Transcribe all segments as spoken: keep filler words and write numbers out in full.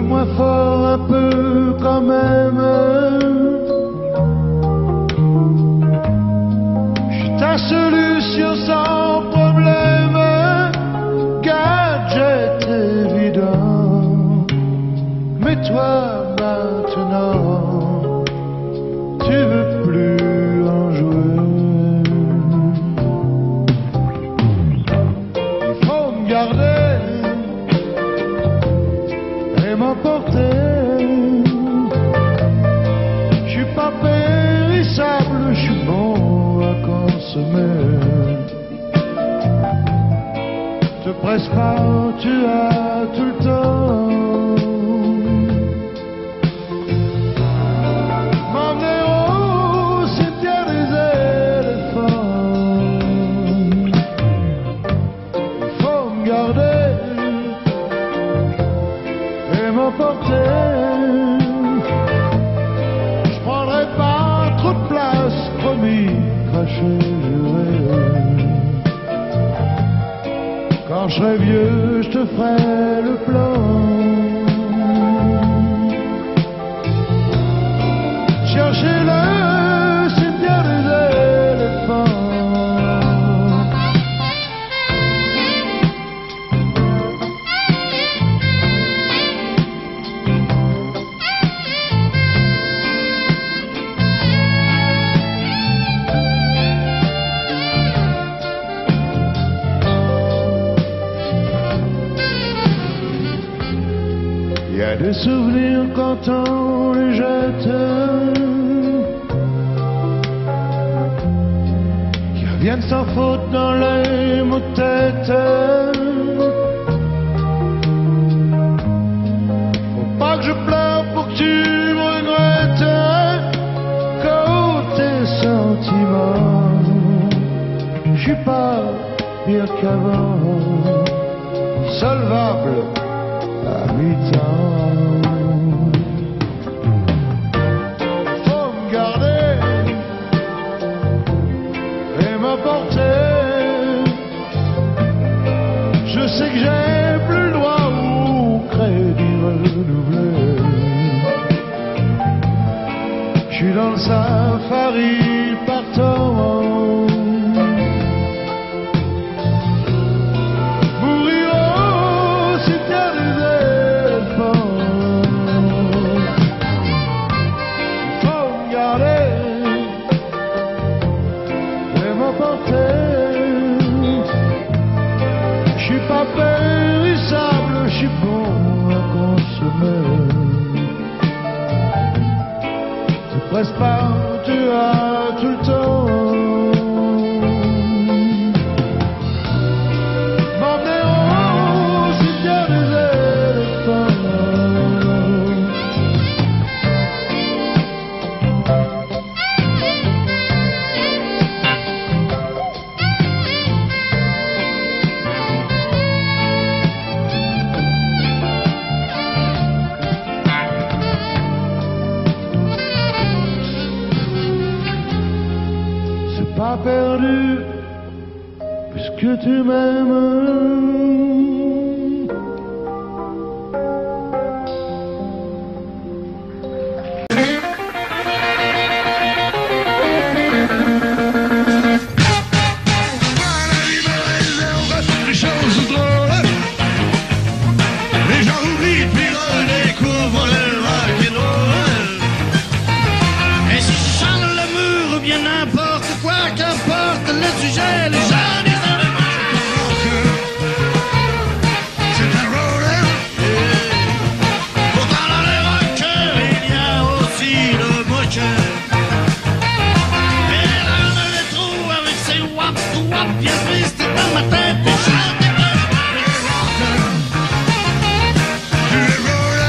moins fort un peu quand même. J'suis ta solution sans problème. Gadget évident. Mais toi maintenant, tu veux plus en jouer. Il faut me garder et m'emporter. Je suis pas périssable, je suis bon à consommer. Te presse pas, tu as tout le temps. M'emmener au cimetière des éléphants. Il faut me garder et m'emporter. Je prendrai pas trop de place, promis, craché, juré. Quand je serai vieux, je te ferai le plan. Chercher le cimetière des éléphants. Il y a des souvenirs quand on les jette, qui reviennent sans faute dans les mots de tête. Faut pas que je pleure pour que tu me regrettes. Côté sentiments, je suis pas pire qu'avant, solvable à mi-temps. Faut me garder et m'emporter. Je sais que j'ai plus le droit au crédit renouvelé. Je suis dans le safari partant. Je suis pas périssable, je suis bon à consommer. Te presse pas, tu as tout le temps. M'emmener au cimetière des éléphants. Pas perdu, puisque tu m'aimes. Les choses drôles, les gens oublient puis redécouvrent le rock'n'roll. Et si je chante le mur ou bien n'importe quoi, qu'importe le sujet, les gens disent dans le monde. C'est un roller. Pourtant dans les rockers, il y a aussi le moqueur. Et là je les trouve avec ses wap wap bien tristes dans ma tête. Et chante les rockers, les rockers.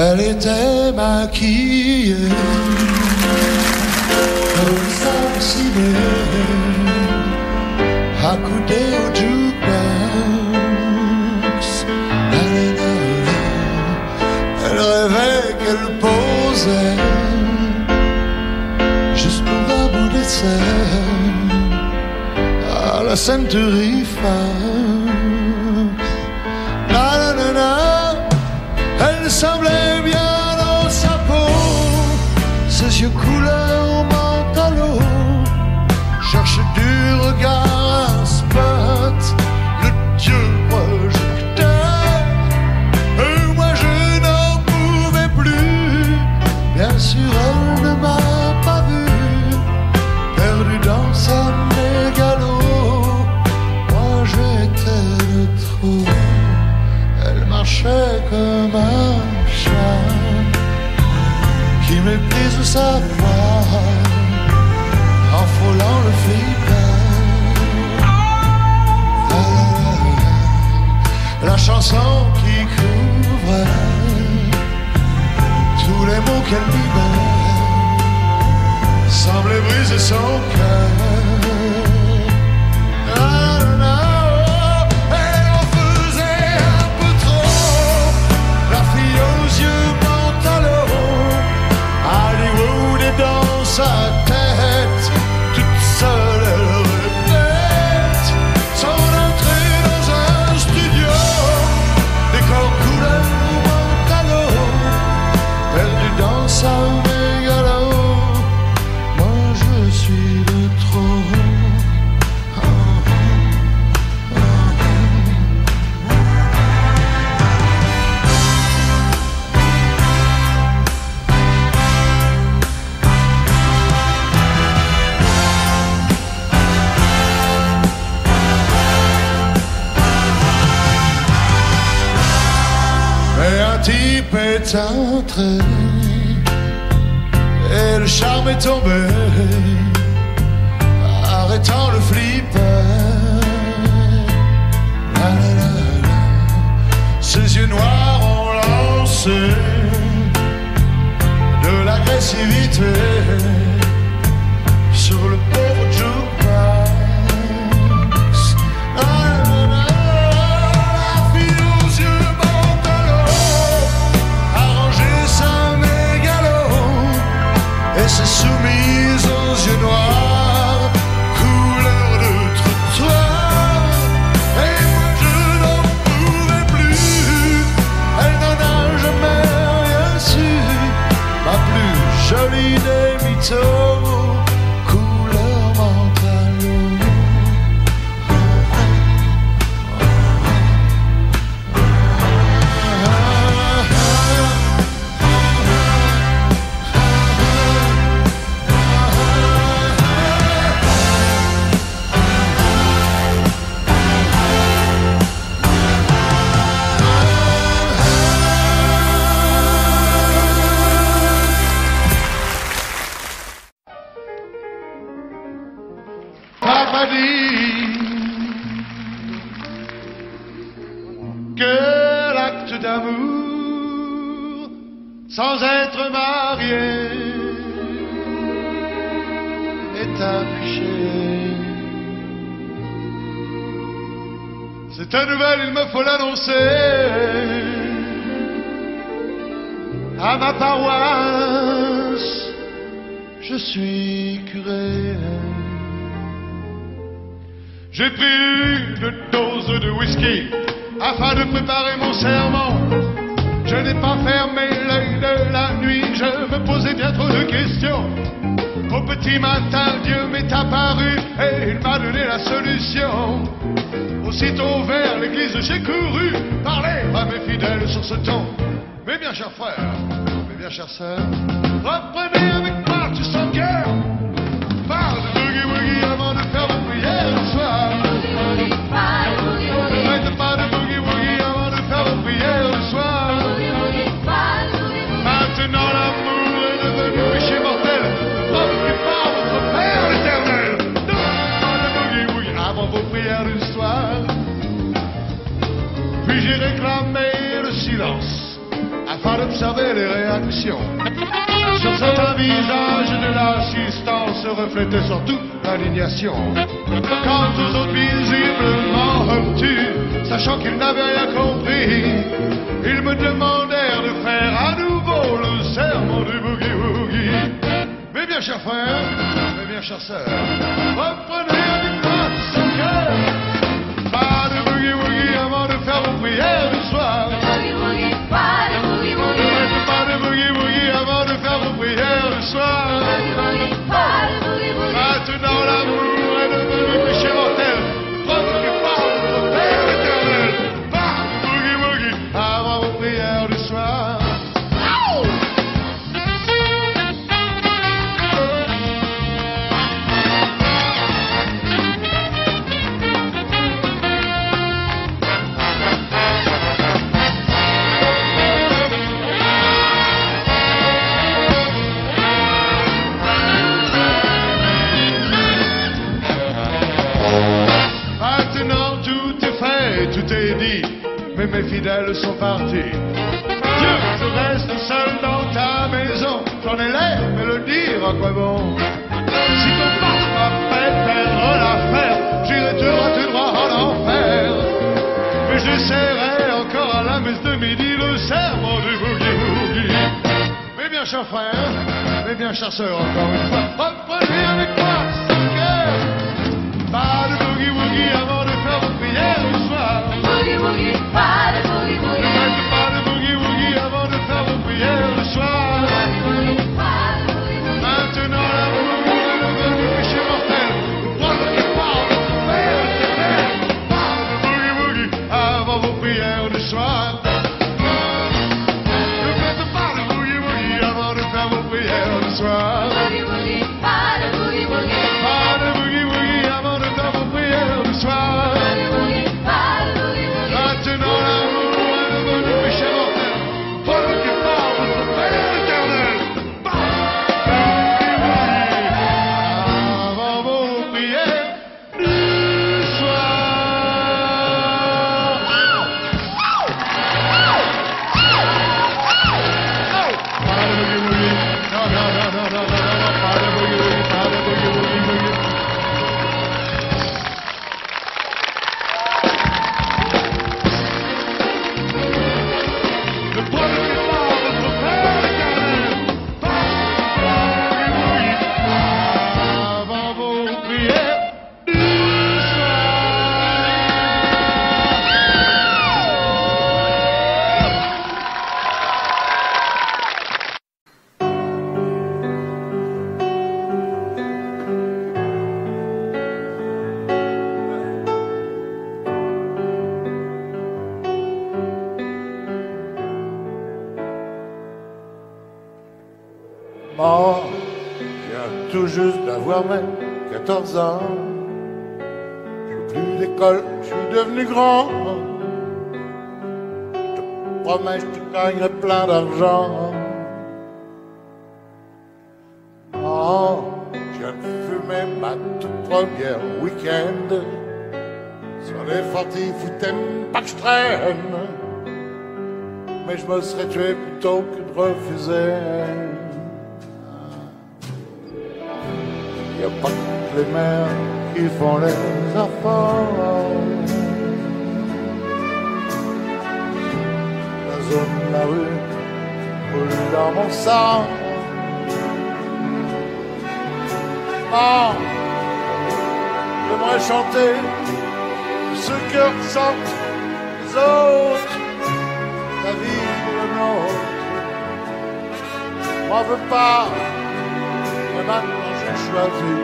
Elle était maquillée comme ça ciné, accoudée au jukebox. Elle rêvait qu'elle posait juste pour un bout d'essai à la Century Fox. Na na na na, elle semblait bien dans sa peau, ses yeux couleur mentalo, cherche du regard un spot, le dieu projecteur. Et moi je n'en pouvais plus, bien sûr elle ne m'a pas vu, perdu dans sa mégalo. Moi j'étais le trop. Elle marchait comme un chat qui méprise sa voix en frôlant le flipper. La chanson qui couvre tous les mots qu'elle libère semblait briser son cœur. Dans sa tête, toute seule elle répète son entrée dans un studio, décor couleur mentalo, perdu dans sa mégalo. Moi je suis de trop. Oh, oh, oh. Un type est entré et le charme est tombé, arrêtant le flipper. La, la, la, la. Ses yeux noirs ont lancé de l'agressivité sur le pauvre jukebox. La, la, la. Et s'est soumise aux yeux noirs, couleur de trottoir. Et moi je n'en pouvais plus, elle n'en a jamais rien su. Ma plus jolie des mythos, couleur mentalo. Papa dit que l'acte d'amour sans être marié est un péché. Cette nouvelle, il me faut l'annoncer à ma paroisse. Je suis curé. J'ai pris une dose de whisky afin de préparer mon serment. Je n'ai pas fermé l'œil de la nuit, je me posais bien trop de questions. Au petit matin, Dieu m'est apparu et il m'a donné la solution. Aussitôt vers l'église, j'ai couru parler à mes fidèles sur ce ton. Mes bien chers frères, mes bien chères sœurs, reprenez avec moi tout son cœur. Parle de boogie woogie avant de faire vos prières le soir. Ne faites pas de boogie woogie avant de faire vos prières le soir. Maintenant l'amour est devenu péché mortel. Offrez pas votre Père l'éternel. Ne faites pas de boogie woogie avant vos prières du soir. Puis j'ai réclamé le silence afin d'observer les réactions. Sur certains visages de l'assistance se reflétait surtout l'indignation. Quant aux autres visiblement obtus, sachant qu'ils n'avaient rien compris, ils me demandèrent de faire à nouveau le serment du boogie-woogie. Mes bien chers frères, mes bien chères sœurs, reprenez avec moi ce cœur. Pas de boogie-woogie avant de faire vos prières du soir. Boogie-woogie, pas de boogie-woogie. Pas de boogie-woogie avant de faire vos prières du soir. Boogie-woogie, pas de boogie-woogie. Maintenant l'amour est devenu péché mortel. Provoquez par votre Père éternel. Pas de boogie-woogie avant vos prières du soir. Tout est dit, mais mes fidèles sont partis. Dieu, je reste seul dans ta maison. J'en ai l'air, mais le dire à quoi bon? Si ton passe m'a fait perdre l'affaire, j'irai tout droit, tout droit en enfer. Mais j'essaierai encore à la messe de midi le serment du boogie-woogie. Mes bien chers frères, mes bien chères sœurs, encore une fois, reprenez avec moi ce cœur. Pas de boogie-woogie avant de faire vos prières du soir. Boogie-woogie, pas de boogie-woogie. Ne faites pas de boogie-woogie avant de faire vos prières le soir. Boogie-woogie, pas de boogie-woogie. Maintenant l'amour est devenu péché mortel. Provoquez par votre Père éternel. Pas de boogie-woogie avant vos prières du soir. Ne faites pas de boogie-woogie avant de faire vos prières le soir. Boogie-woogie, pas de boogie-woogie. Pas de boogie-woogie avant de faire vos prières le soir. Boogie-woogie, pas de boogie-woogie. Maintenant l'amour est devenu péché mortel. Provoquez par votre Père éternel. Pas de boogie-woogie avant vos prières du soir. Pas de boogie-woogie. Non, non, non, non, non, non, non, pas de boogie-woogie, pas de boogie-woogie, boogie. Ne provoquez pas votre Père éternel. Pas de boogie-woogie avant vos prières du soir. Moi, je viens tout juste d'avoir même quatorze ans. Je fais plus d'école, je suis devenu grand. Je te promets, je te gagnerai plein d'argent. Oh, je viens de fumer ma toute première week-end. Sur les fortifs où t'aimes pas que je traîne. Mais je me serais tué plutôt que de refuser. Y a pas que les mères qui font les enfants. La zone de la rue coule dans mon sang. Ah, j'aimerais chanter ce que ressentent les autres. La vie est la nôtre. M'en veux pas, mais maintenant j'ai choisi.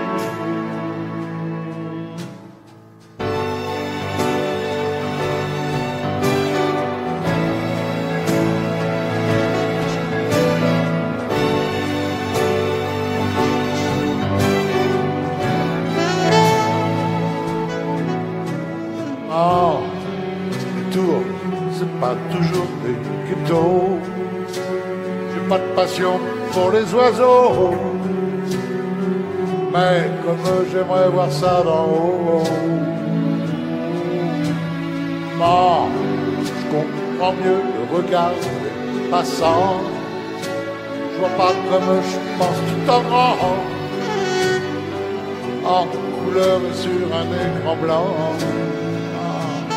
Oh, les tours, c'est pas toujours des ghettos. J'ai pas de passion pour les oiseaux. Mais comme j'aimerais voir ça d'en haut. Bon, je comprends mieux le regard passant, je vois pas comme je pense tout en grand, en couleur et sur un écran blanc. Ah.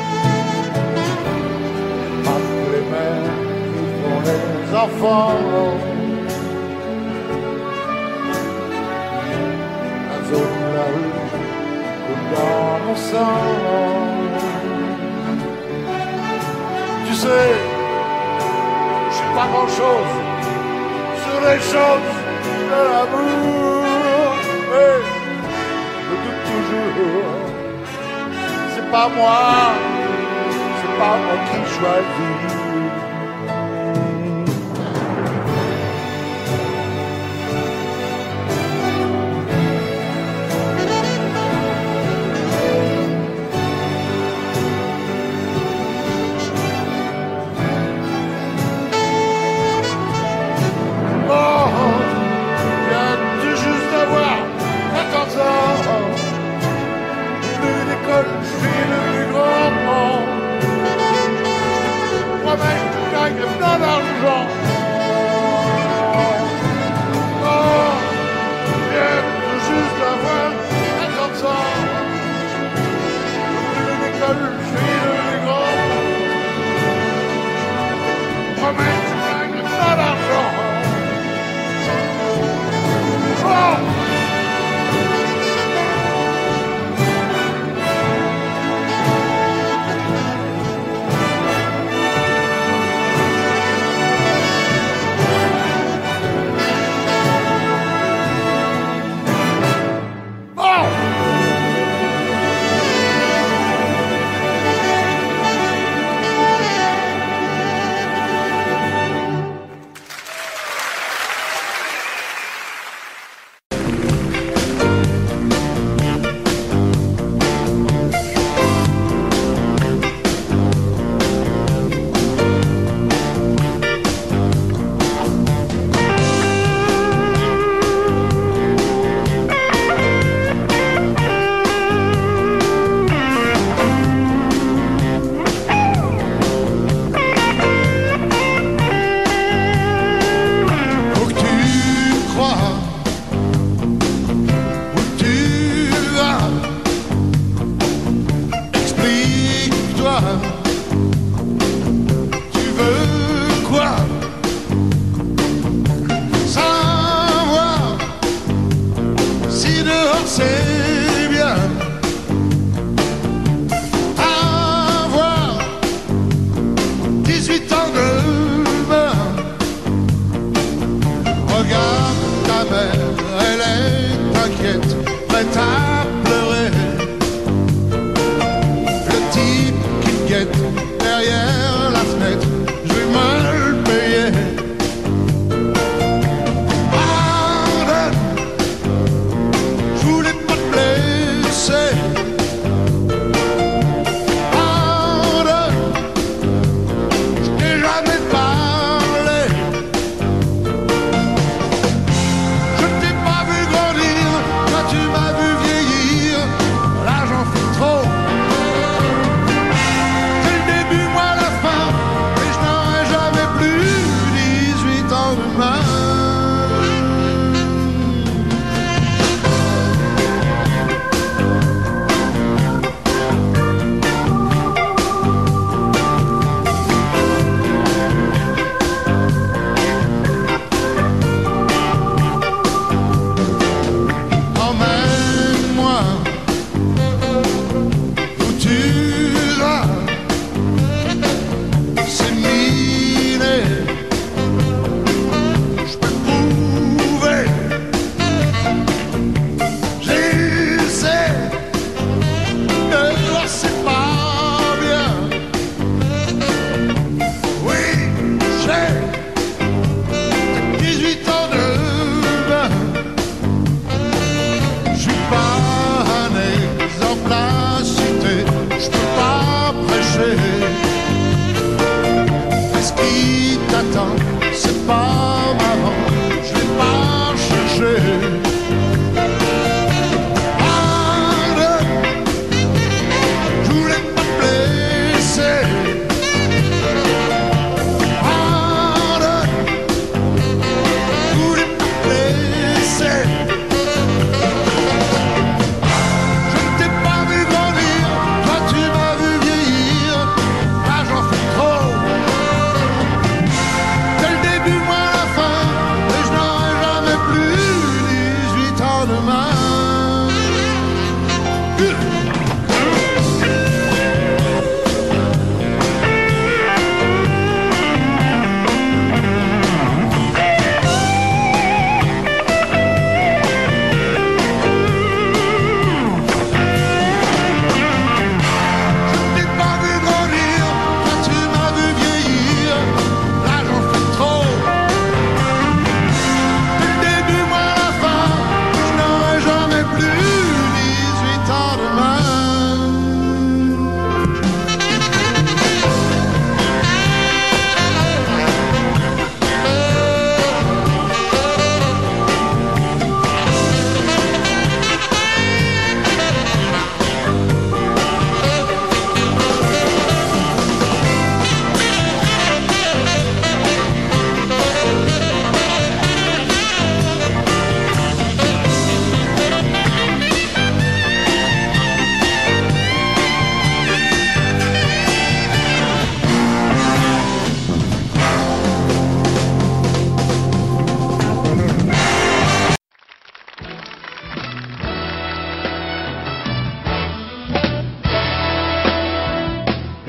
Pas que les mères qui font les enfants, la zone de la rue coule dans mon sang. Tu sais, je sais pas grand chose sur les choses de l'amour, mais je doute toujours. C'est pas moi, c'est pas moi qui choisis.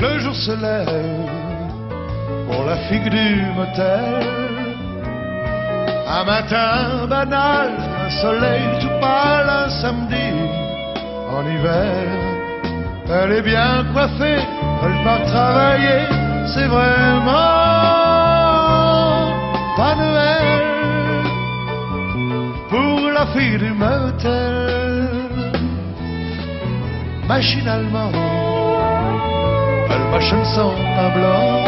le jour se lève pour la figue du motel. Un matin banal, un soleil tout pâle, un samedi en hiver. Elle est bien coiffée, elle part travailler, c'est vraiment pas Noël pour la fille du motel. Machinalement, elle mâchonne son pain blanc,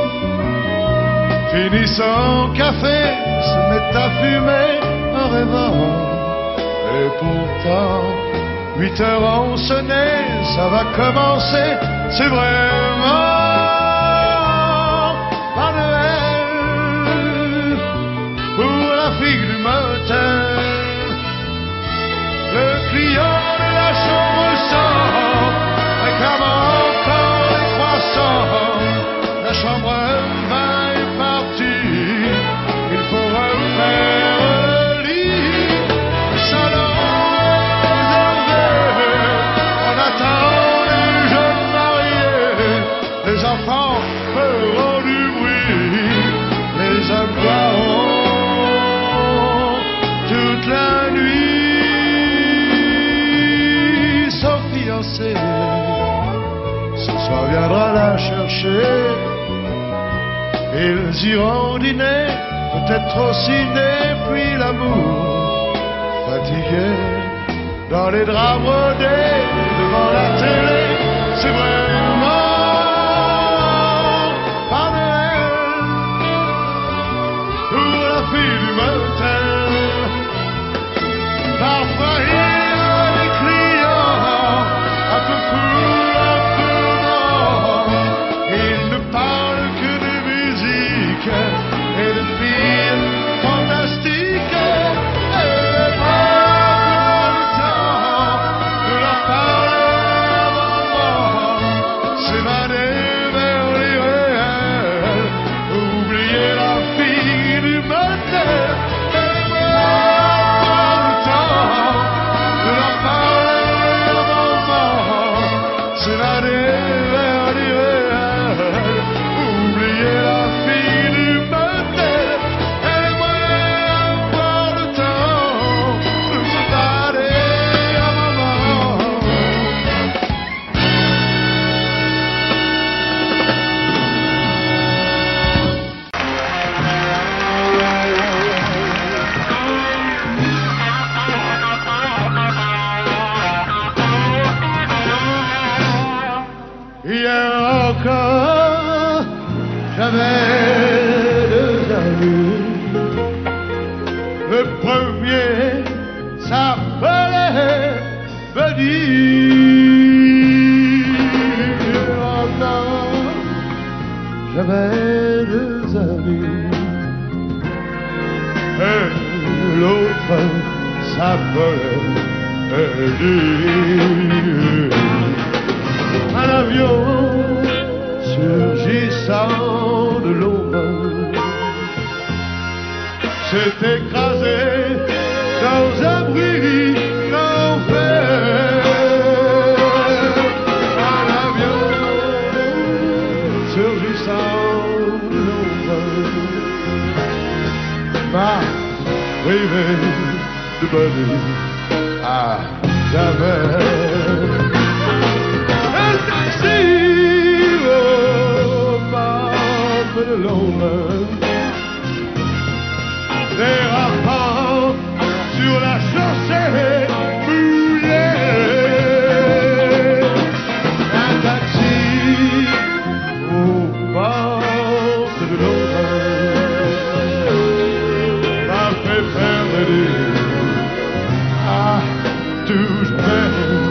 finit son café, se met à fumer en rêvant. Et pourtant, huit heures ont sonné, ça va commencer, c'est vraiment pas Noël pour la fille du motel. Le client de la chambre sort, réclamant encore les croissants. La chambre vingt est partie, il faut refaire le lit. Le salon réservé, on attend les jeunes mariés. Les enfants feront du bruit, les hommes boiront toute la nuit. Son fiancé ce soir viendra la chercher. Ils iront dîner, peut-être au ciné, puis l'amour fatigué dans les draps brodés devant la télé. C'est vraiment pas Noël pour la fille du motel. Parfois il y a des clients un peu fous, un peu morts. Ils ne parlent que de musique et de films fantastiques. Et pas le temps de leur parler avant, s'évader vers les réels, oublier la fille du motel. Et pas le temps de leur parler avant, s'évader vers les réels, oublier la fille du motel. Et moi avoir le temps de s'évader à maman. Hier encore, j'avais deux amis. Le premier s'appelait Buddy. Encore, j'avais deux amis. Et l'autre s'appelait Eddie. Un avion surgissant de l'aube s'est écrasé dans un bruit d'enfer. Un avion surgissant de l'aube m'a privé de Buddy à jamais. Des rapports sur la chaussée mouillée. Un taxi au bord de l'eau m'a fait perdre à tout jamais.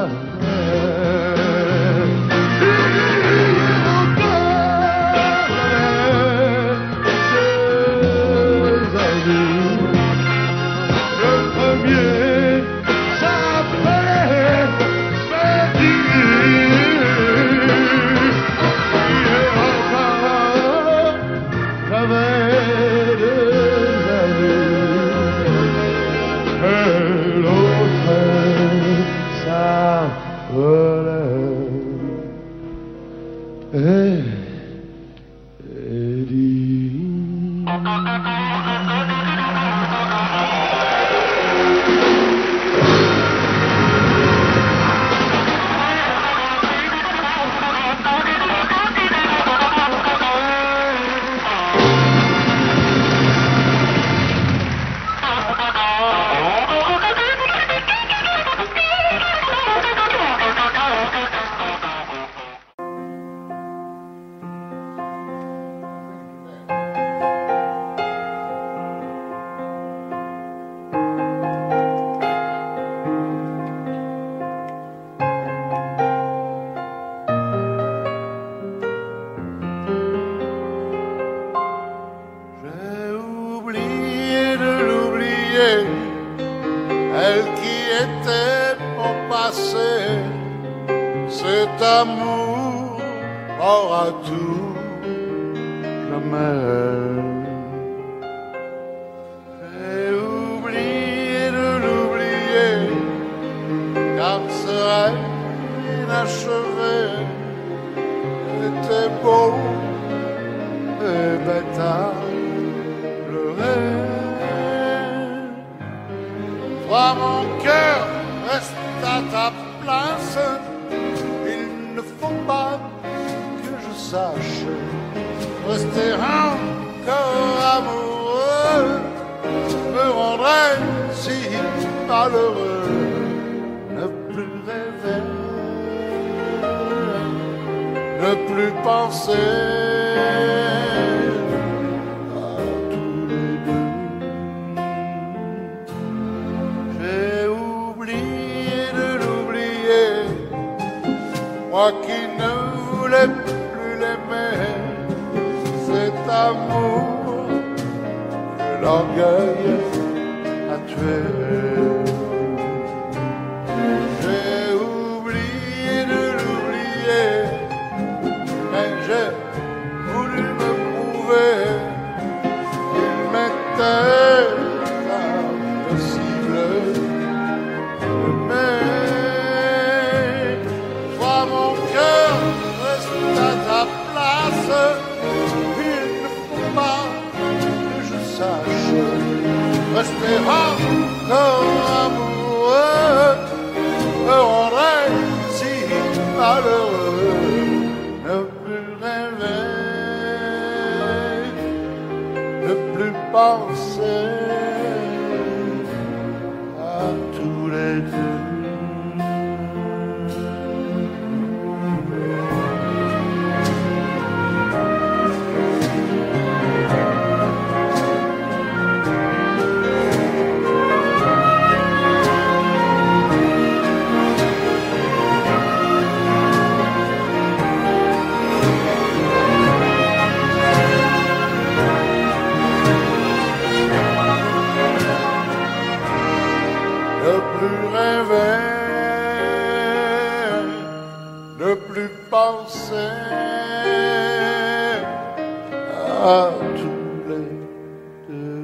Elle qui était mon passé, cet amour aura tout jamais. J'ai oublié de l'oublier, car ce rêve inachevé était beau et bête à pleurer. Toi, mon cœur, reste à ta place. Il ne faut pas que je sache rester encore amoureux. Me rendrait si malheureux. Ne plus rêver, ne plus penser. Moi qui ne voulais plus l'aimer, cet amour que l'orgueil a tué. J'ai oublié de l'oublier, mais j'ai voulu me prouver qu'il m'était impossible d'aimer. Il ne faut pas que je sache rester encore amoureux. Me rendrait si malheureux. Ne plus rêver, ne plus penser à tous les deux. Ne plus rêver, ne plus penser à tous les deux.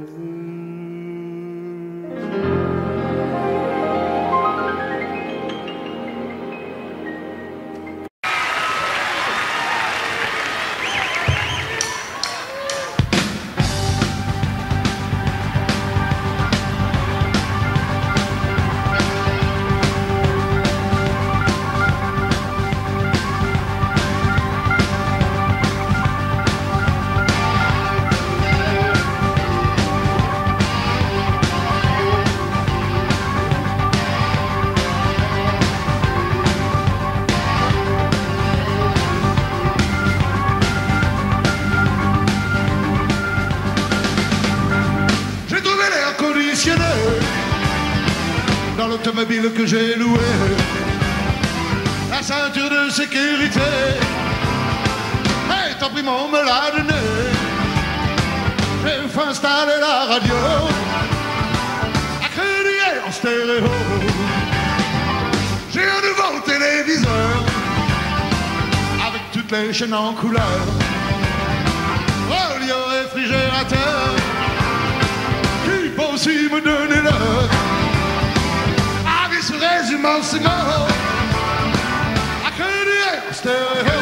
Dans l'automobile que j'ai loué, ceinture de sécurité. Hey, tant pis, mon me l'a donné. J'ai fait installer la radio. Accrédité en stéréo. J'ai un nouveau téléviseur avec toutes les chaînes en couleur. Relié au réfrigérateur qui peut aussi me donner l'heure. Avis se résume en ces mots. Accrédité en stéréo.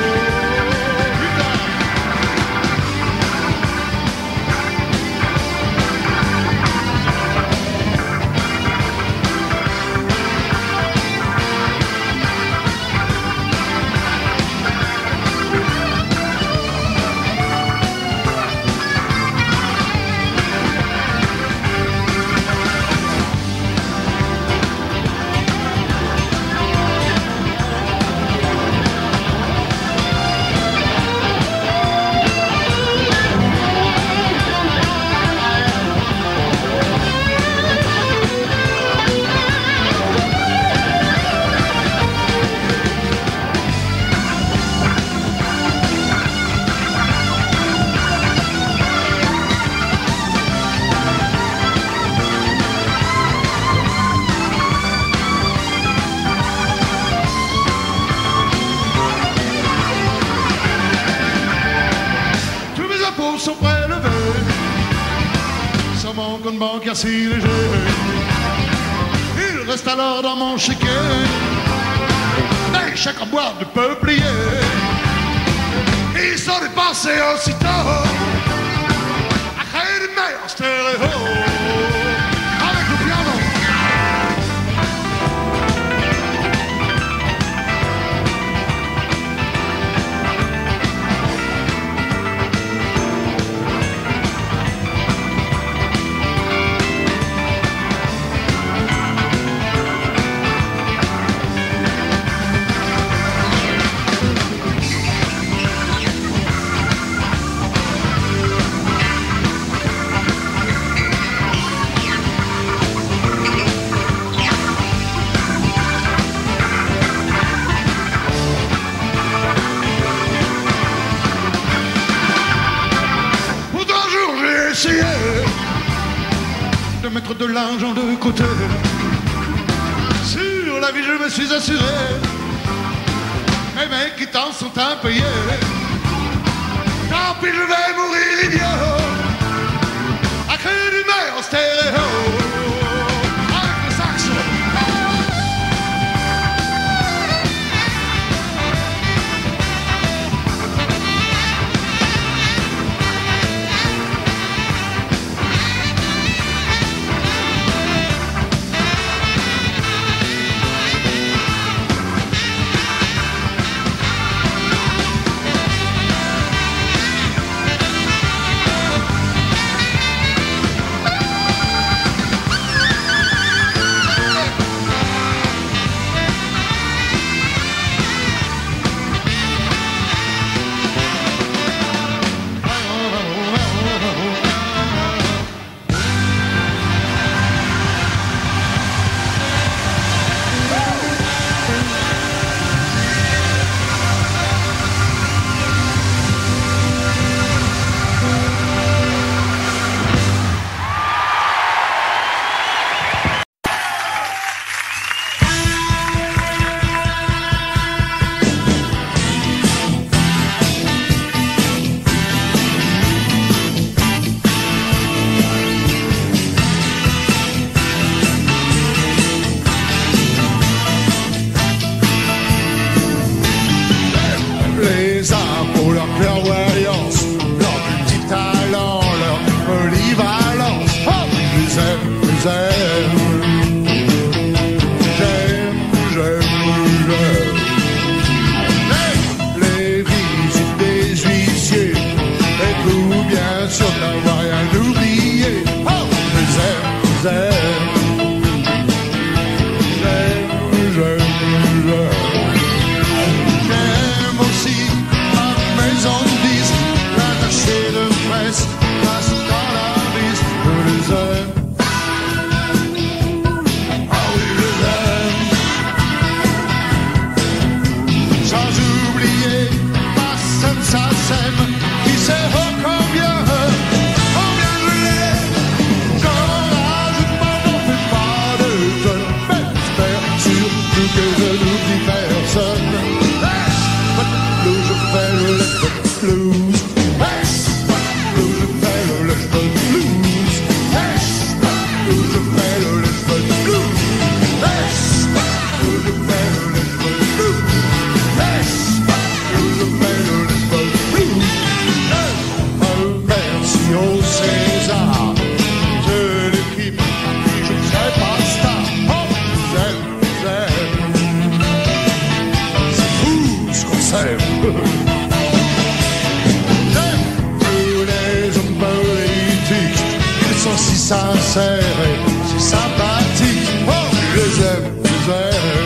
Sont prélevés sur mon compte bancaire si léger. Il reste alors dans mon chéquier des chèques en boîte de peuplier. Ils sont dépensés aussitôt à créer des meilleurs stéréos avec le piano. De mettre de l'argent de côté. Sur la vie je me suis assuré. Mes mecs qui t'en sont impayés. Tant pis je vais mourir idiot. À créer du meilleur stéréo. Avec le saxo. J'aime aussi ma maison de vie. la scène, qui sait oh combien, combien je l'aime. J'en rajoute pas, n'en fais pas de tonnes, mais j'espère surtout que je n'oublie personne. Let's but blues, je fais le let's but blues. Let's but blues, je fais le let's but blues. Let's but blues, je fais le let's but blues. Let's but blues, je fais le let's but blues. Let's but blues, je fais le let's but blues. Merci au César de l'équipe qui je ne sais pas star. Oh, j'aime, j'aime. C'est fou ce qu'on s'aime. J'aime tous les hommes politiques. Ils sont si sincères et si sympathiques. Oh, je les aime, je les aime.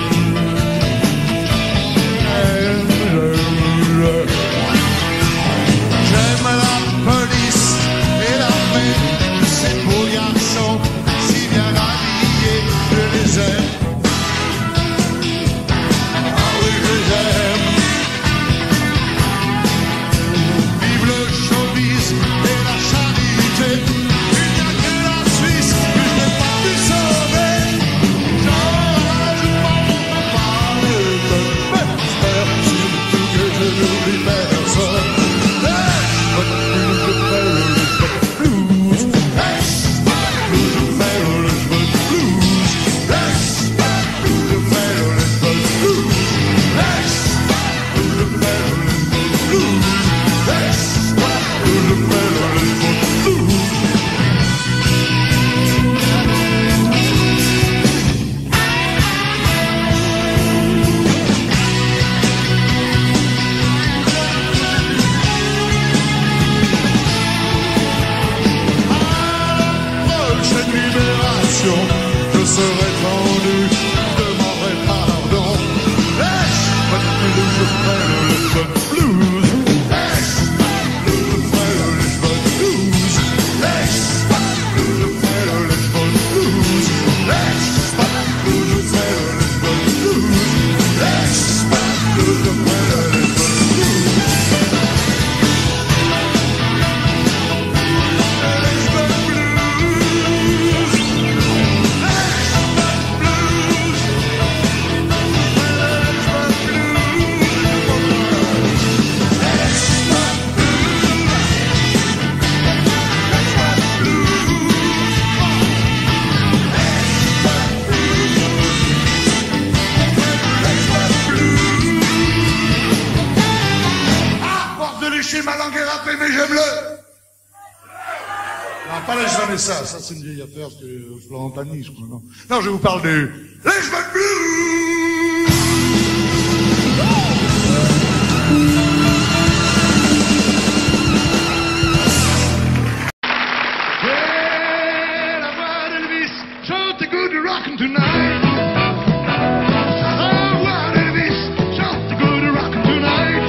J'aime, j'aime, j'aime. J'aime la police et l'armée, ces beaux garçons si bien habillés, je les aime. Ah oui, je les aime. Vive le showbiz et la charité, il n'y a que la Suisse que je n'ai pas pu sauver. J'en rajoute pas, on ne peut pas le donner, mais j'espère surtout que je n'oublie personne. But blues, je fais le let's but blues. Let's but blues, je fais le let's but blues. Let's but blues, je fais le let's but blues. Let's but blues, je fais le let's but blues. Let's but blues, je fais le let's but blues. Prochaine libération, je serai tendu, je demanderai pardon. Let's but blues, je ferai le let's but blues. Let's but blues, je ferai le let's but blues. Let's but blues, je ferai le let's but blues. Let's but blues, je ferai le let's but blues. Let's but blues, je ferai le let's but blues. Let's but blues. Ma langue est râpée, mais j'aime-le. Non, pas laisse jamais ça. Ça, c'est une vieille affaire, parce que je l'entends pas Nice, quoi, non. Non, je vous parle du Let's But Blues. Yeah, la voix d'Elvis chante good rockin' tonight. La voix d'Elvis chante good rockin' tonight.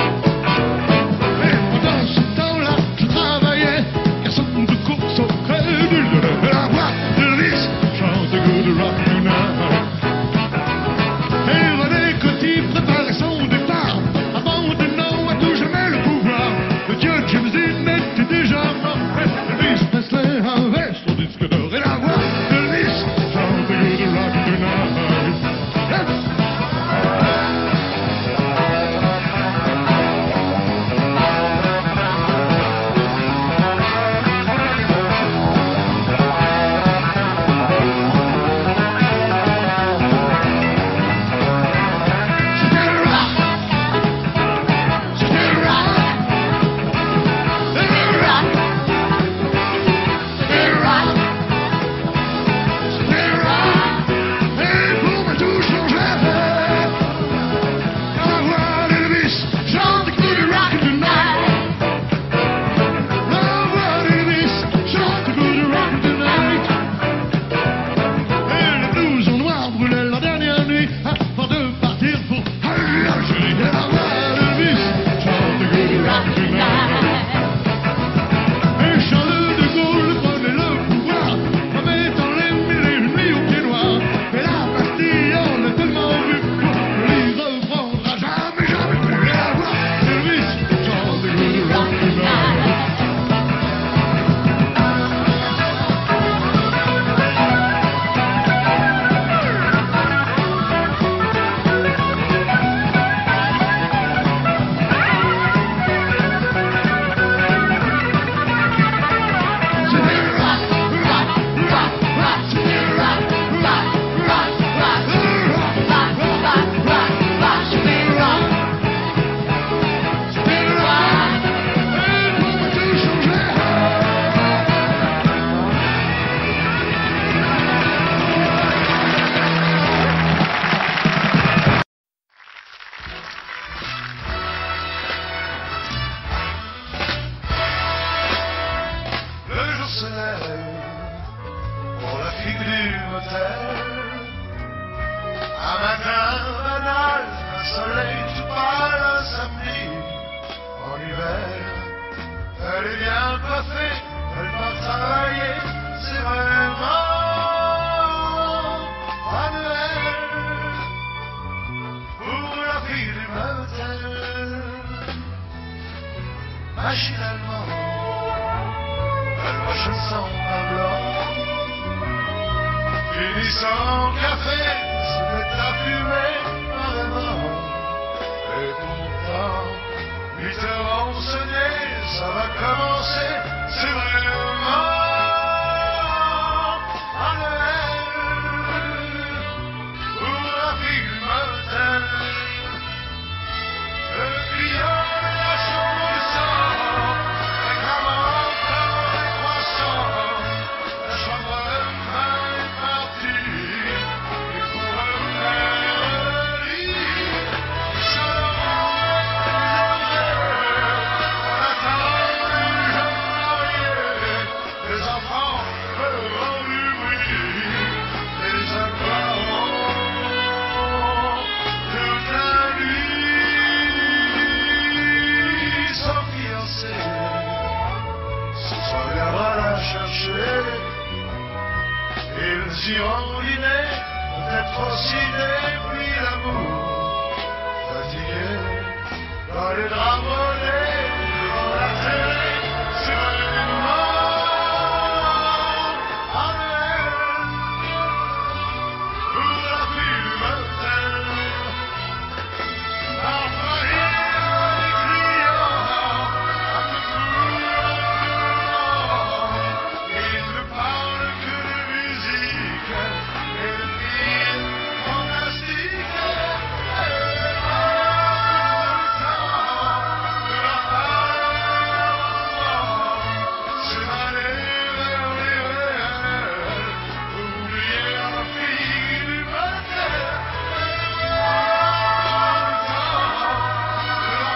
La voix de Elvis chante good rock tonight. Et René Coty préparait son départ, abandonnant à tout jamais le pouvoir. Le dieu James Dean était déjà mort, Elvis Presley avait son disque d'or. Et la voix d'Elvis chante good rock tonight. Elle est bien coiffée, elle va travailler, c'est vraiment à Noël pour la fille du matin. Machinalement, elle achète son pain blanc, finit son café, se met à fumer vraiment. Et pourtant, huit heures ont sonné, ça va commencer, c'est vraiment à Noël pour la fille du matin. Le client de la chambre sort, réclame encore les croissants. La chambre de pain est partie, il faut refaire le lit. Ça on attend les jeunes mariés, les enfants feront du bruit, les acclamons toute la nuit. Sans fiancé, ce soir viendra la chercher. Ils iront dîner, peut-être au ciné, puis l'amour. Fatigué par les draps volés devant la télé, c'est vraiment à Noël pour la fille du matin. Enfin, il y a des clients un peu courants. Ils ne parlent que de musique et de films fantastiques. Et pas le temps de la femme. C'est aller vers les rêves, oublier la fille du matin. Et pas le temps de la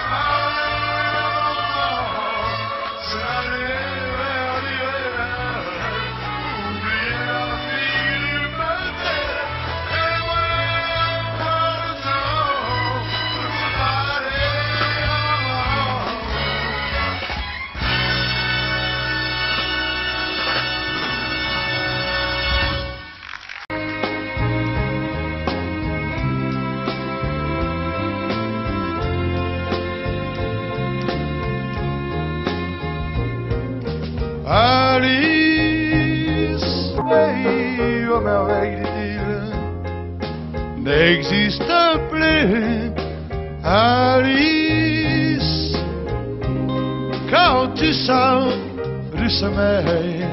femme. C'est aller vers les rêves, oublier la fille du matin. Et ouais, pas le temps de aller à maman. Alice, pays aux merveilles des îles, n'existe plus. Alice, quand tu sors du sommeil,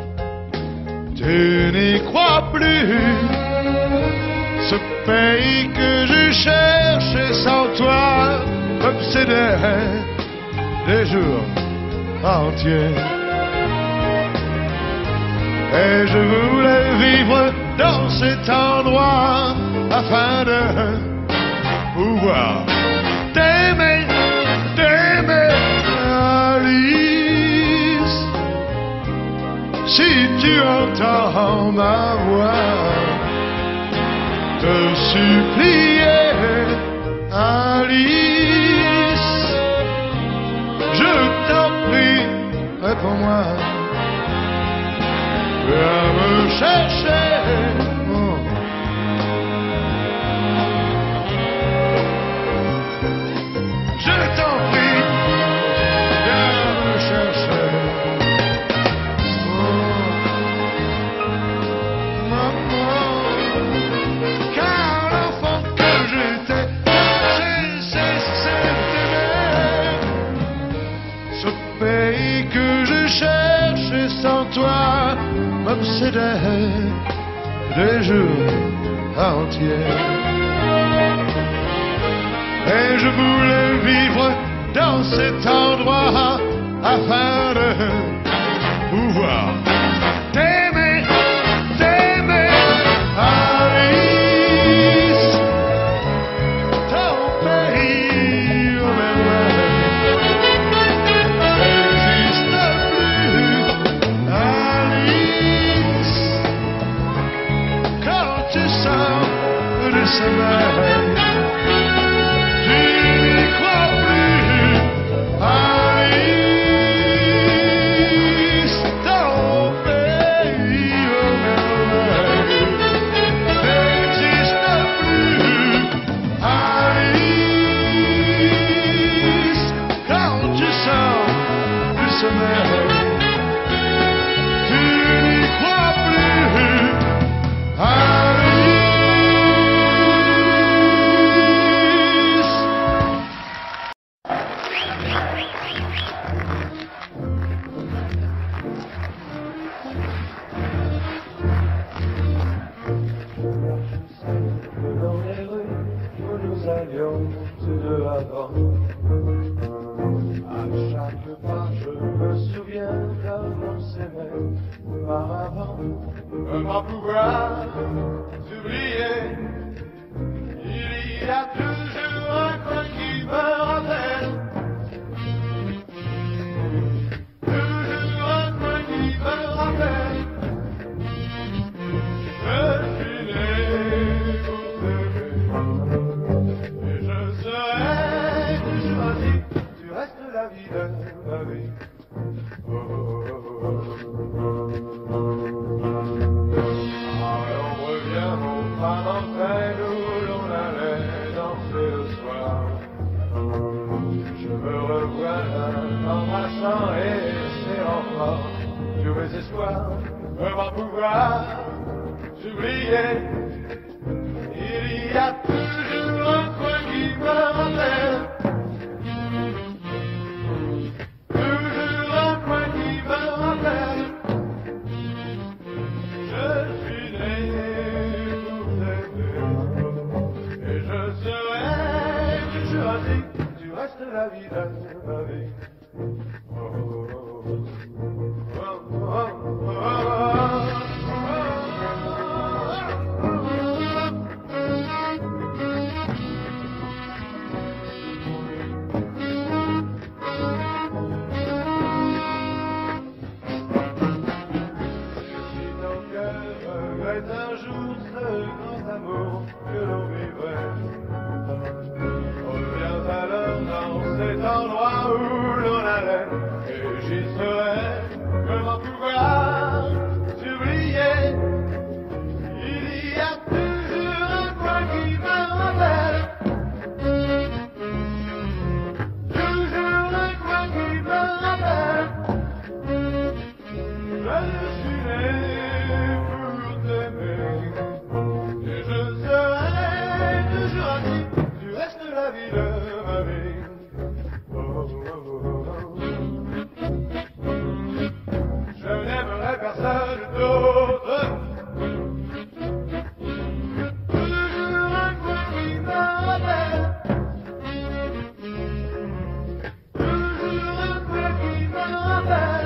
tu n'y crois plus. Ce pays que je cherche sans toi m'obsédait des jours entiers. Et je voulais vivre dans cet endroit afin de pouvoir t'aimer, t'aimer, Alice. Si tu entends ma voix te supplier, Alice, je t'en prie, réponds-moi. Viens me chercher. Oh. Je t'en prie, viens me chercher. Oh. Maman, car l'enfant que j'étais, j'ai cessé d'aimer. Ce pays que je cherche sans toi m'obsédait des jours entiers. Et je voulais vivre dans cet endroit afin de pouvoir t'aimer, t'aimer, Alice. Ton pays aux merveilles n'existe plus, Alice. Quand tu sors de sommeil, tu n'y crois plus, Alice. sommeil. Tu n'y crois plus à dans les rues où nous allions tous deux avant. À chaque pas, je me souviens comme on s'aimait auparavant. Comment pouvoir t'oublier? Il y a toujours un coin qui me rappelle. Toujours un coin qui me rappelle. Je suis né pour t'aimer. Et je serai toujours ainsi. Tu restes la vie de ma vie. Oh, oh, oh, oh, oh. Alors reviens mon pas d'entraîne où l'on allait danser le soir. Je me revois t'embrassant et serrant fort tous mes espoirs. Comment pouvoir t'oublier? Il y a toujours un coin qui me rappelle. Toujours un coin qui me rappelle. Je suis né pour t'aimer. Et je serai toujours ainsi. Tu restes la vie de ma vie. Oh, oh, oh, oh, oh, oh, oh, oh. Un jour ce grand amour que l'on vivrait. Reviens alors dans cet endroit où l'on allait. Et j'y serai. Comment pouvoir t'oublier? Il y a toujours un coin qui me rappelle. Toujours un coin qui me rappelle. Je suis né pour t'aimer. Et je serai toujours ainsi. Tu restes la vie de ma vie. Oh, oh, oh, oh. Je n'aimerai personne d'autre. Toujours un coin qui me rappelle. Toujours un coin qui me rappelle.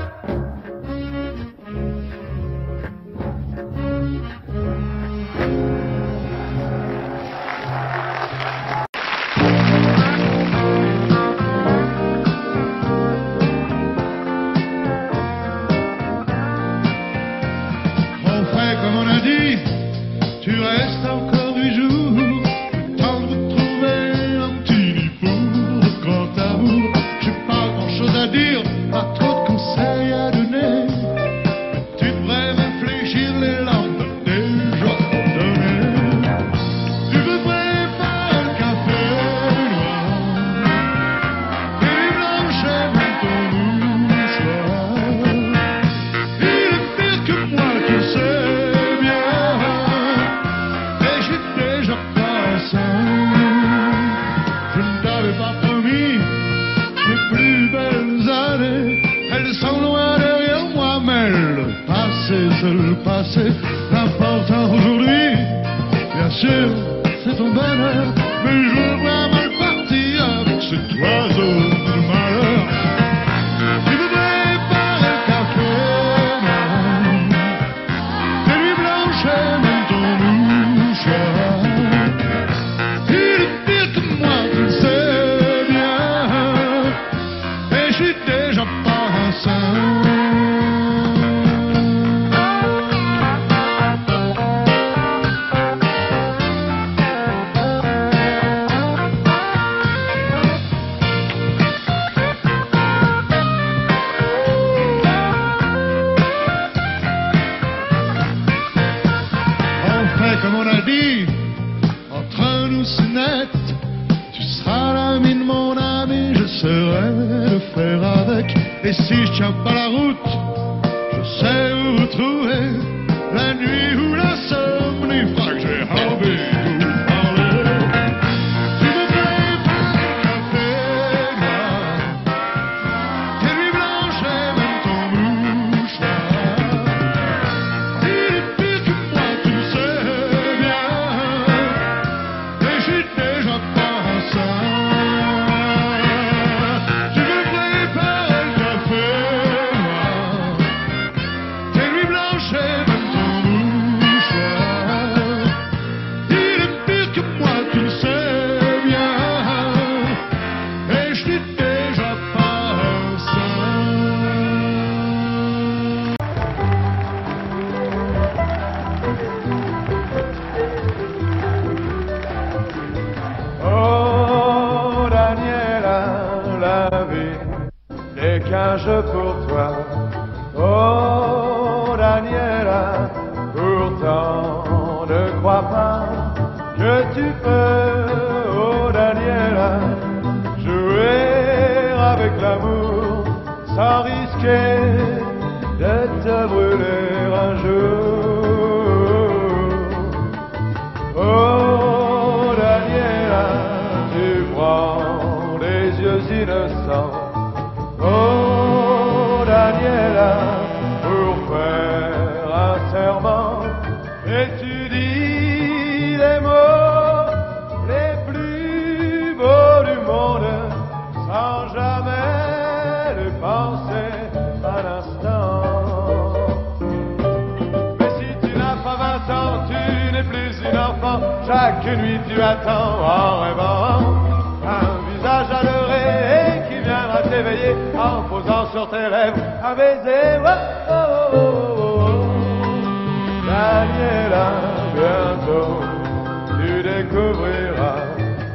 Comme on a dit, tu restes encore du jour, temps de retrouver un petit lit pour grand amour. J'ai pas grand chose à dire, pas trop de conseils à donner. Tu devrais m'infléchir les larmes déjà données. Tu voudrais faire un café noir, et blanche dans ton mouchoir. Il est pire que moi, tu sais. Je ne t'avais pas promis mes plus belles années. Elles sont loin derrière moi, mais le passé, c'est le passé. L'important aujourd'hui, bien sûr, c'est ton bonheur. Mais je vois mal partir avec cet oiseau de malheur. Tu voudrais pas un café noir, des nuits blanches dans ton mouchoir. Comme on a dit, entre nous c'est net. Tu seras l'ami de mon ami, je serai le frère avec. Et si je tiens pas la route, je sais où vous trouver. La nuit ou l'insomnie fera que j'ai envie de vous parler. Tu me prépares un café noir, tes nuits blanches et même ton mouchoir. Il est pire que moi, tu le sais bien, et je suis déjà passant. Tu me prépares un café noir, tes nuits blanches et même qu'un jeu pour toi. Oh Daniela, pourtant ne crois pas que tu peux, oh Daniela, jouer avec l'amour sans risquer de te brûler un jour. Oh Daniela, tu prends des yeux innocents. Oh Daniela, pour faire un serment, et tu dis les mots les plus beaux du monde, sans jamais les penser un instant. Mais si tu n'as pas vingt ans, tu n'es plus une enfant, chaque nuit tu attends en rêvant un visage adoré qui viendra t'éveiller en posant sur tes lèvres un baiser. Oh, oh, oh, oh, oh. Daniela, bientôt tu découvriras,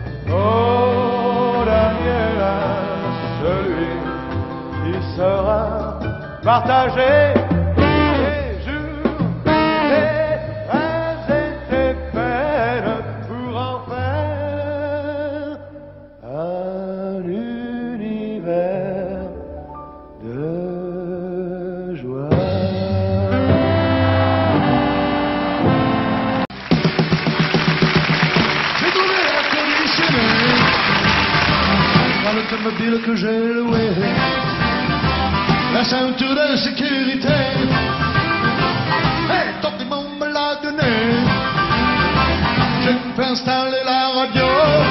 oh Daniela, celui qui saura partager tes jours, tes rêves et tes peines pour en faire un univers de joie. J'ai trouvé la conditionnée dans l'automobile que j'ai loué, la ceinture de sécurité, et ton piment me l'a donné. J'ai fait installer la radio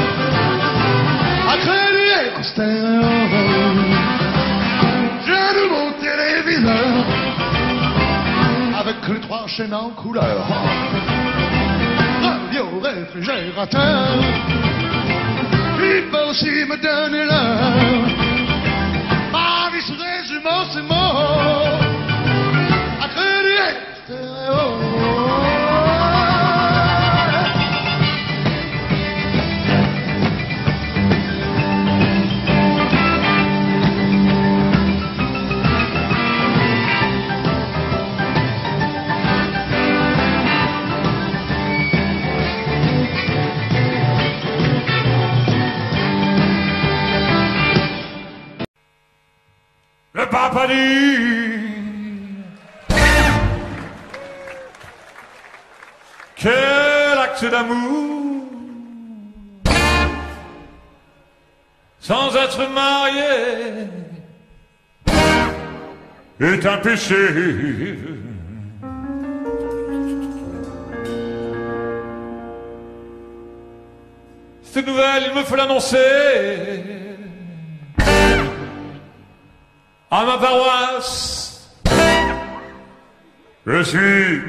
à crédit en stéréo. J'ai un nouveau téléviseur avec les trois chaînes en couleur, radio, réfrigérateur. Il peut aussi me donner l'heure. Ma vie se résume en ces mots à crédit en stéréo. Le papa dit que l'acte d'amour sans être marié est un péché. Cette nouvelle, il me faut l'annoncer à ma paroisse. Je suis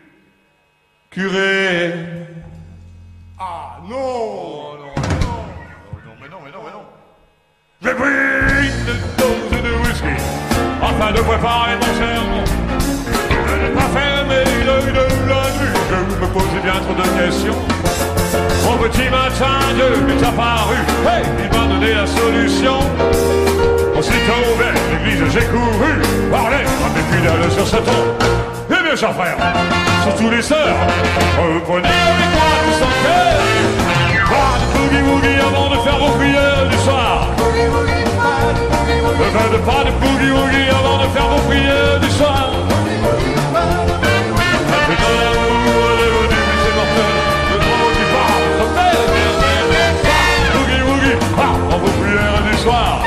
curé. Ah non, non, non, non, mais non, mais non, mais non. J'ai pris une dose de whisky afin de préparer mon sermon. Je n'ai pas fermé l'œil de la nuit, je me posais bien trop de questions. Au petit matin, Dieu m'est apparu, hey, il m'a donné la solution. Aussitôt vers l'église, j'ai couru, parler à mes fidèles sur ce ton. Eh bien, chers frères, surtout les sœurs, reprenez avec moi tous en cœur. Pas de boogie-woogie avant de faire vos prières du soir. Ne faites pas de boogie-woogie avant de faire vos prières du soir. Maintenant l'amour de vos nuits, c'est mortel. Le droit qui part, ça fait l'éternel. Boogie-woogie, ah, en vos prières du soir.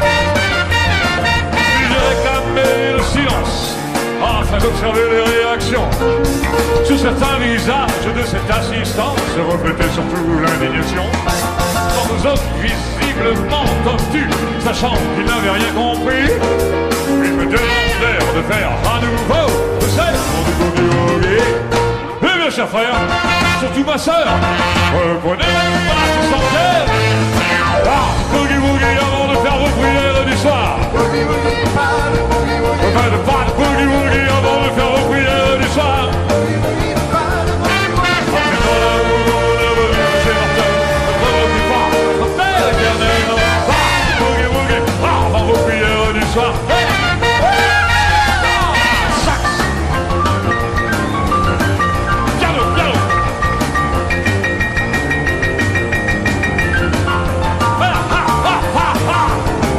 Puis j'ai réclamé le silence afin d'observer les réactions sur certains visages de cette assistance se reflétait surtout l'indignation. Dans nos autres visiblement tortus, sachant qu'ils n'avaient rien compris, ils me demandèrent de faire à nouveau le serment du boogie-woogie. Eh bien, chers frères, surtout ma sœur, reprenez la partie sans pierre. Ah, boogie-woogie avant de faire vos prières du soir. Boogie-woogie, pas de boogie-woogie. Refaites pas de boogie-woogie avant de faire vos prières du soir. Soir. Hey! Ah, sax. Piano, piano. Ah, ah, ah, ah, ah.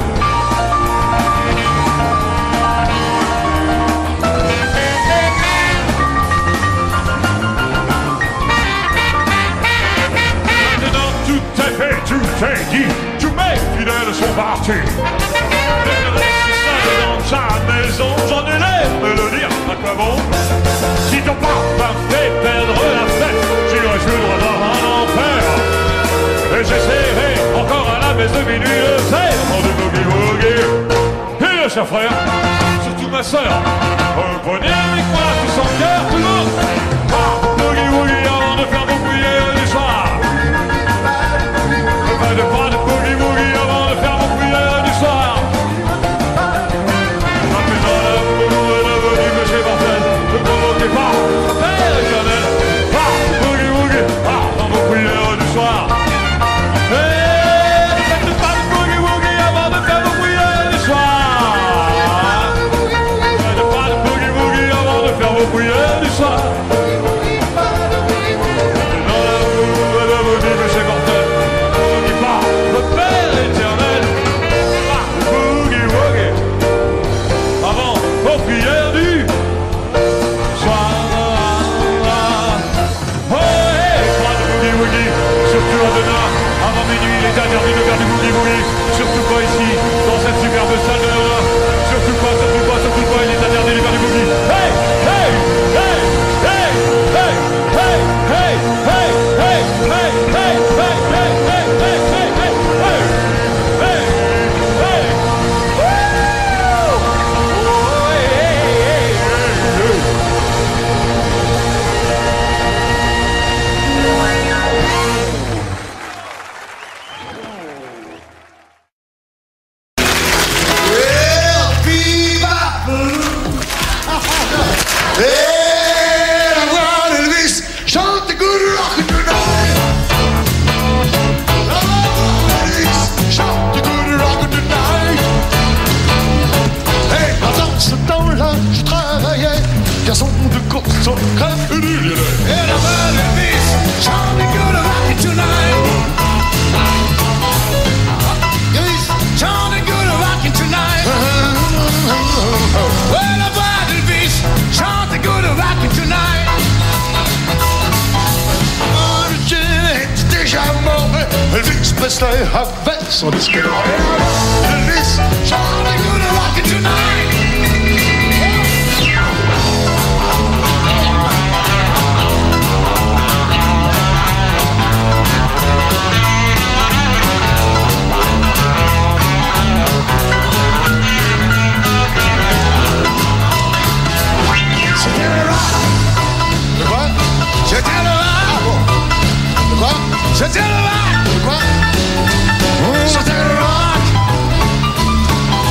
Maintenant tout est fait, tout est dit, tous mes fidèles sont partis. Dans sa maison, j'en ai l'air de le dire, à quoi bon? Si ton papa fait perdre la fête, j'irai suivre dans un enfer. Et j'essaierai encore à la messe de minuit le serment de boogie-woogie. Et le cher frère, surtout ma sœur, reprenez avec moi tous en cœur, tout le monde. Ah, boogie-woogie avant de faire vos prières du soir. Ne faites pas de boogie-woogie avant de faire vos prières du soir. Ne provoquez pas, Père éternel. Ah, boogie-woogie, ah, dans vos prières du soir. Et ne faites pas de boogie-woogie avant de faire vos prières du soir. Ne faites pas de boogie-woogie avant de faire vos prières du soir. Dans l'amour de vos vies, monsieur mortel, ne provoquez pas, le Père éternel. Ah, boogie-woogie avant vos prières du surtout à demain, avant minuit, il est interdit de faire du boogie-woogie. Surtout pas ici, dans cette superbe salle de là. Surtout pas, surtout pas, surtout pas, il est interdit de faire du boogie. Hey, hey, hey, hey, hey, hey, hey, hey, hey, hey, hey, hey, hey, hey, hey, hey, hey, hey, hey, hey, woo! Oh, hey, hey, hey, hey. Garçon de course au crâne du lieu. And I'm out of this, Charlie gonna rock it tonight. Yes, Charlie gonna rock it tonight. Well, I'm out of this, Charlie gonna rock it tonight. Origine est déjà mort. Elvis Presley avait son disque d'or. Elvis, Charlie gonna rock it tonight. C'était le rock. De quoi? C'était le rock.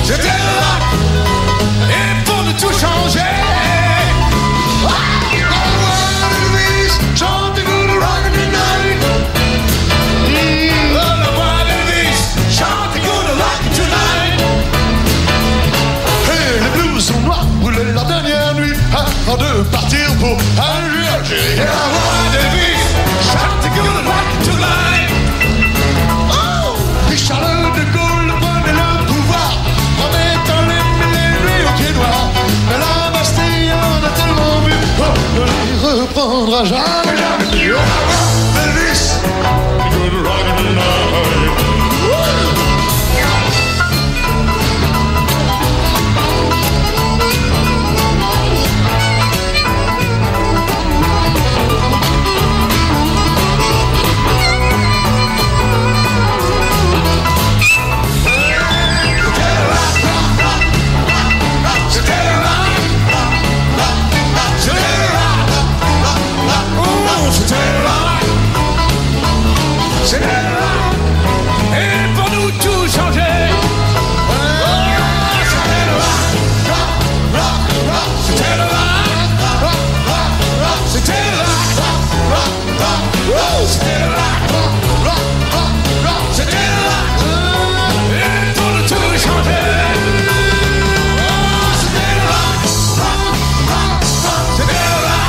the jungle. You are this good rockin' night. Et pour nous tout changer. C'était le rock, c'était le rock, c'était le rock, c'était le rock, c'était le rock. Et pour nous tout changer. C'était le rock, c'était le rock.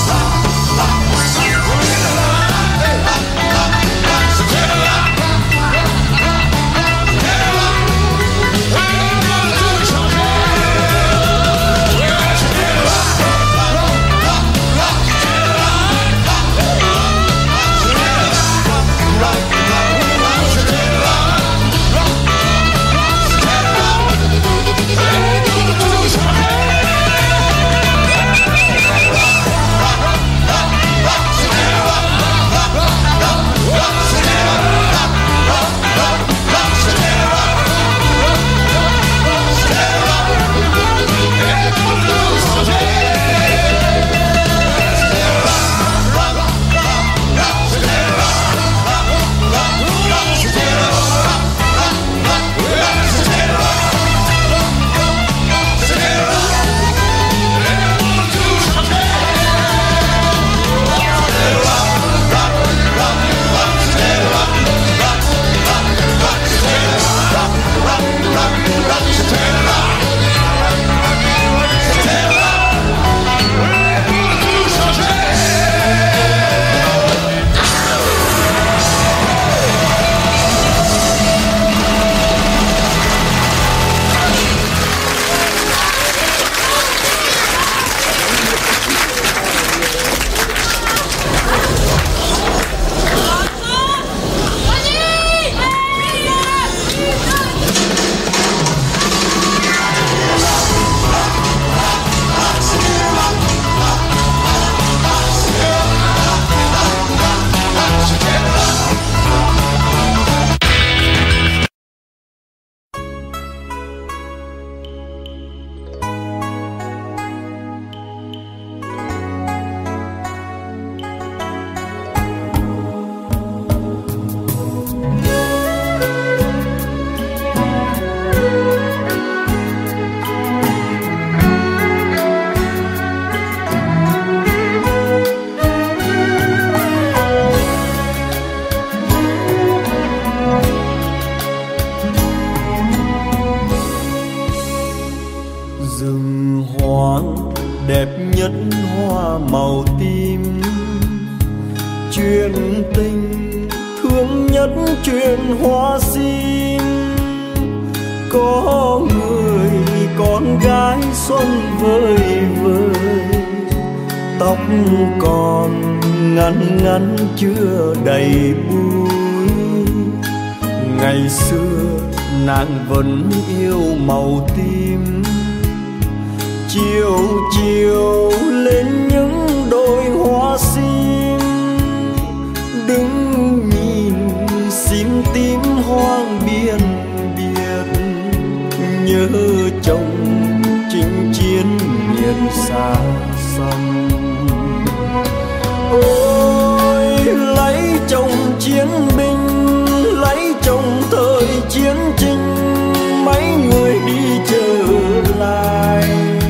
đẹp nhất hoa màu tím, chuyện tình thương nhất chuyện hoa sim. Có người con gái xuân vơi vơi, tóc còn ngắn ngắn chưa đầy bụi. Ngày xưa nàng vẫn yêu màu tím, chiều chiều lên những đôi hoa sim. Đứng nhìn sim tím hoang biên biệt, nhớ chồng chinh chiến miền xa xăm. Ôi lấy chồng chiến binh, lấy chồng thời chiến tranh, mấy người đi trở lại.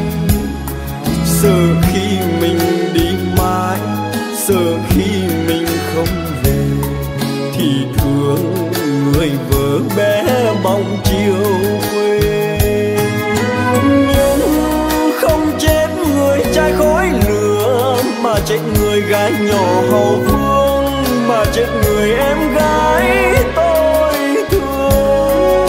Sợ khi mình đi mãi, sợ khi mình không về, thì thương người vợ bé bóng chiều quê. Nhưng không chết người trai khói lửa, mà chết người gái nhỏ hậu phương, mà chết người em gái tôi thương.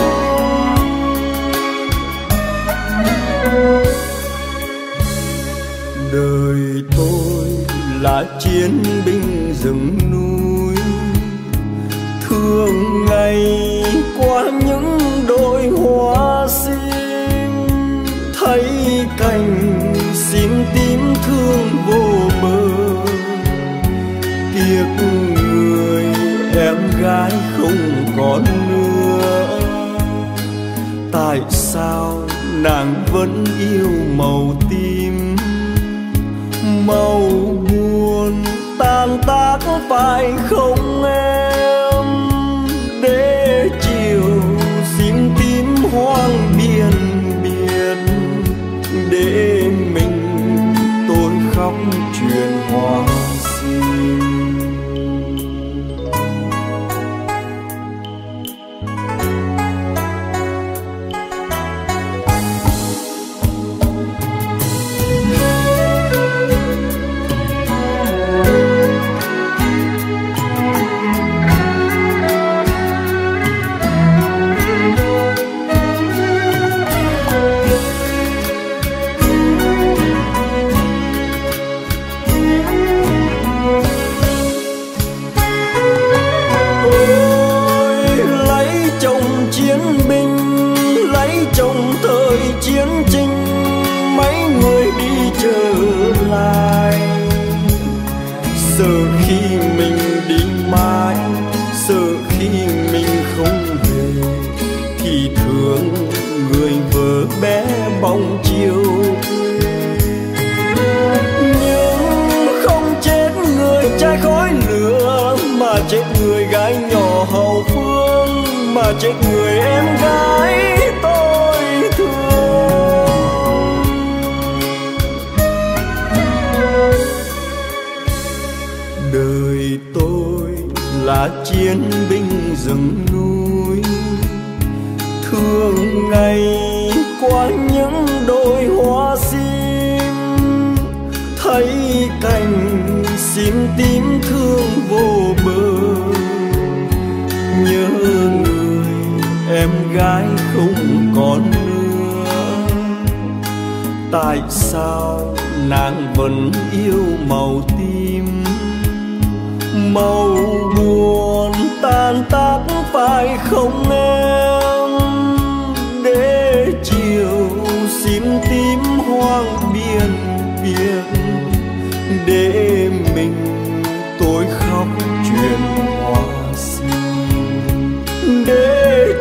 Đời tôi là chiến binh rừng núi, thương ngày qua những đôi hoa sim, thấy cành sim tím thương vô bờ. Tiếc người em gái không còn nữa, tại sao nàng vẫn yêu màu tím? Màu buồn tan tác phải không em? Để chiều sim tím hoang biên biệt, để mình tôi khóc chuyện hoa sim. Chiến tranh mấy người đi trở lại, sợ khi mình đi mãi, sợ khi mình không về, thì thương người vợ bé bóng chiều. Nhưng không chết người trai khói lửa, mà chết người gái nhỏ hậu phương, mà chết người em gái tôi thương. Đời tôi là chiến binh rừng núi, thương ngày qua những đôi hoa sim, thấy cành sim tím thương vô bờ. Nhớ người em gái không còn nữa, tại sao nàng vẫn yêu màu tím? Màu buồn tan tác phải không em? Để chiều sim tím hoang biên biệt, để mình tôi khóc chuyện hoa sim. Để